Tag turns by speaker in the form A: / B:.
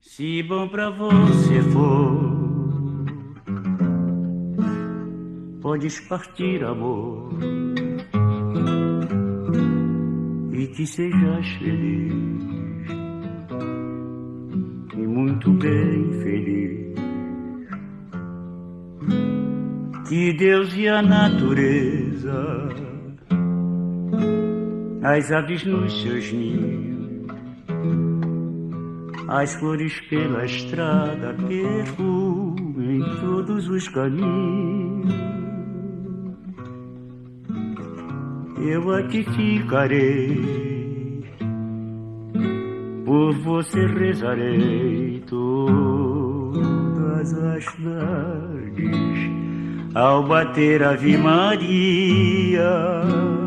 A: Se bom pra você for, podes partir, amor, e que sejas feliz, e muito bem feliz. Que Deus e a natureza, as aves nos seus ninhos, as flores pela estrada perfumem todos os caminhos. Eu aqui ficarei, por você rezarei todas as tardes, ao bater Ave Maria.